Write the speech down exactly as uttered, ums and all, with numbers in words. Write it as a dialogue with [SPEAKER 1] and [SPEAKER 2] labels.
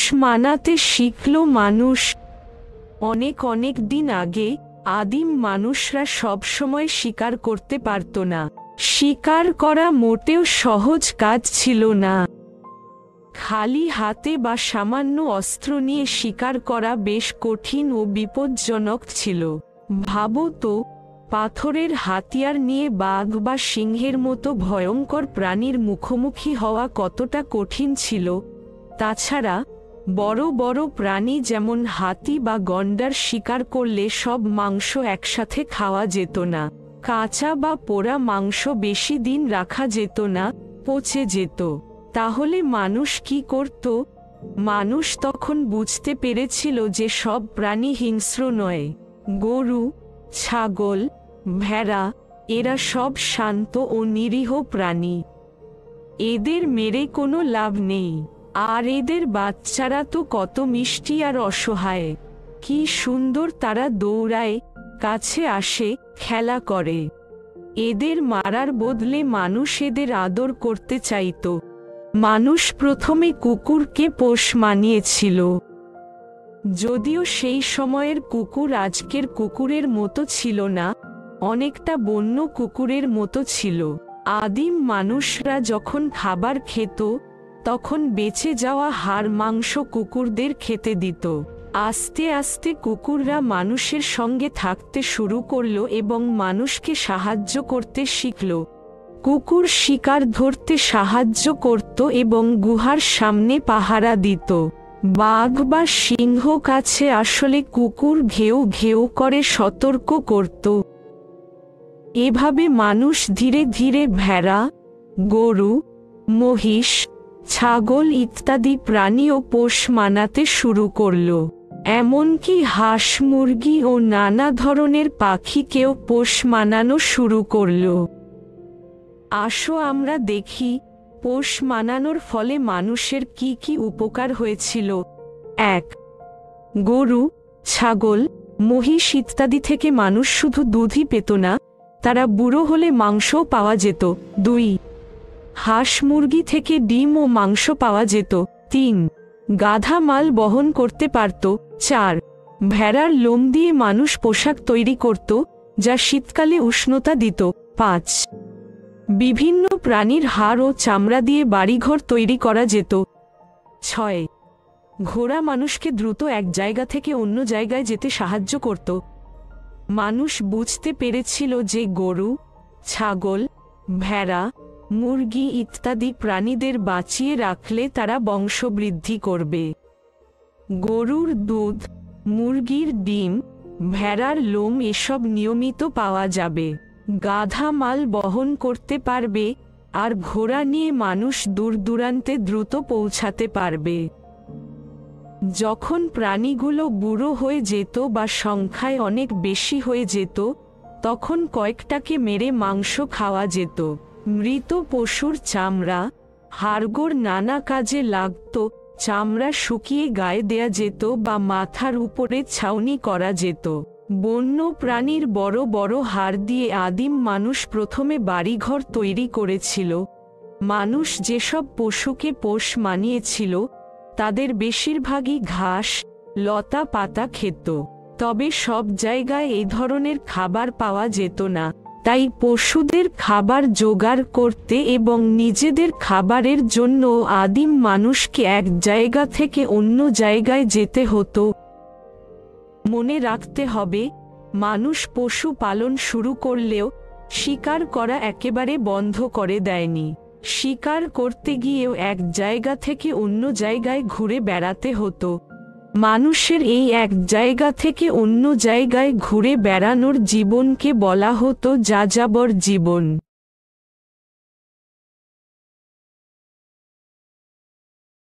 [SPEAKER 1] মানাতে শিখল মানুষ। অনেক অনেক দিন আগে আদিম মানুষরা সবসময় শিকার করতে পারত না। শিকার করা মোটেও সহজ কাজ ছিল না। খালি হাতে বা সামান্য অস্ত্র নিয়ে শিকার করা বেশ কঠিন ও বিপজ্জনক ছিল। ভাবো তো, পাথরের হাতিয়ার নিয়ে বাঘ বা সিংহের মতো ভয়ঙ্কর প্রাণীর মুখোমুখি হওয়া কতটা কঠিন ছিল। তাছাড়া বড় বড় প্রাণী যেমন হাতি বা গন্ডার শিকার করলে সব মাংস একসাথে খাওয়া যেত না। কাঁচা বা পোড়া মাংস বেশি দিন রাখা যেত না, পচে যেত। তাহলে মানুষ কি করত? মানুষ তখন বুঝতে পেরেছিল যে সব প্রাণী হিংস্র নয়। গরু, ছাগল, ভেড়া এরা সব শান্ত ও নিরীহ প্রাণী। এদের মেরে কোনো লাভ নেই। আর এদের বাচ্চারা তো কত মিষ্টি আর অসহায়। কি সুন্দর তারা দৌড়ায়, কাছে আসে, খেলা করে। এদের মারার বদলে মানুষ এদের আদর করতে চাইত। মানুষ প্রথমে কুকুরকে পোষ মানিয়েছিল। যদিও সেই সময়ের কুকুর আজকের কুকুরের মতো ছিল না, অনেকটা বন্য কুকুরের মতো ছিল। আদিম মানুষরা যখন খাবার খেত তখন বেঁচে যাওয়া হাড় মাংস কুকুরদের খেতে দিত। আস্তে আস্তে কুকুররা মানুষের সঙ্গে থাকতে শুরু করল এবং মানুষকে সাহায্য করতে শিখল। কুকুর শিকার ধরতে সাহায্য করত এবং গুহার সামনে পাহারা দিত। বাঘ বা সিংহ কাছে আসলে কুকুর ঘেউ ঘেউ করে সতর্ক করত। এভাবে মানুষ ধীরে ধীরে ভেড়া, গরু, মহিষ, ছাগল ইত্যাদি প্রাণীও পোষ মানাতে শুরু করল। এমনকি হাঁস, মুরগি ও নানা ধরনের পাখিকেও পোষ মানানো শুরু করল। আসো আমরা দেখি পোষ মানানোর ফলে মানুষের কি কি উপকার হয়েছিল। এক, গরু, ছাগল, মহিষ ইত্যাদি থেকে মানুষ শুধু দুধই পেত না, তারা বুড়ো হলে মাংসও পাওয়া যেত। দুই, হাঁস মুরগি থেকে ডিম ও মাংস পাওয়া যেত। তিন, গাধা মাল বহন করতে পারত। চার, ভেড়ার লোম দিয়ে মানুষ পোশাক তৈরি করত, যা শীতকালে উষ্ণতা দিত। পাঁচ, বিভিন্ন প্রাণীর হাড় ও চামড়া দিয়ে বাড়িঘর তৈরি করা যেত। ছয়, ঘোড়া মানুষকে দ্রুত এক জায়গা থেকে অন্য জায়গায় যেতে সাহায্য করত। মানুষ বুঝতে পেরেছিল যে গরু, ছাগল, ভেড়া, মুরগি ইত্যাদি প্রাণীদের বাঁচিয়ে রাখলে তারা বংশবৃদ্ধি করবে। গরুর দুধ, মুরগির ডিম, ভেড়ার লোম এসব নিয়মিত পাওয়া যাবে। গাধা মাল বহন করতে পারবে, আর ঘোড়া নিয়ে মানুষ দূর দূরান্তে দ্রুত পৌঁছাতে পারবে। যখন প্রাণীগুলো বুড়ো হয়ে যেত বা সংখ্যায় অনেক বেশি হয়ে যেত, তখন কয়েকটাকে মেরে মাংস খাওয়া যেত। মৃত পশুর চামড়া, হাড়গোড় নানা কাজে লাগত। চামড়া শুকিয়ে গায়ে দেয়া যেত বা মাথার উপরে ছাউনি করা যেত। বন্য প্রাণীর বড় বড় হাড় দিয়ে আদিম মানুষ প্রথমে বাড়িঘর তৈরি করেছিল। মানুষ যেসব পশুকে পোষ মানিয়েছিল তাদের বেশিরভাগই ঘাস, লতা পাতা খেত। তবে সব জায়গায় এই ধরনের খাবার পাওয়া যেত না, তাই পশুদের খাবার জোগাড় করতে এবং নিজেদের খাবারের জন্য আদিম মানুষকে এক জায়গা থেকে অন্য জায়গায় যেতে হতো। মনে রাখতে হবে, মানুষ পশু পালন শুরু করলেও শিকার করা একেবারে বন্ধ করে দেয়নি। শিকার করতে গিয়েও এক জায়গা থেকে অন্য জায়গায় ঘুরে বেড়াতে হতো। মানুষের এই এক জায়গা থেকে অন্য জায়গায় ঘুরে বেড়ানোর জীবনকে বলা হতো যাযাবর জীবন।